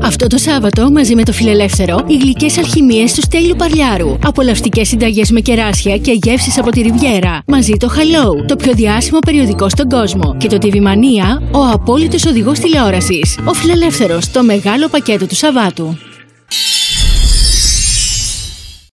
Αυτό το Σάββατο, μαζί με το Φιλελεύθερο, οι γλυκές αλχημίες του Στέλιου Παρλιάρου. Απολαυστικές συνταγές με κεράσια και γεύσεις από τη Ριβιέρα. Μαζί το Hello, το πιο διάσημο περιοδικό στον κόσμο. Και το TV Mania, ο απόλυτος οδηγός τηλεόρασης. Ο Φιλελεύθερος, το μεγάλο πακέτο του Σαββάτου.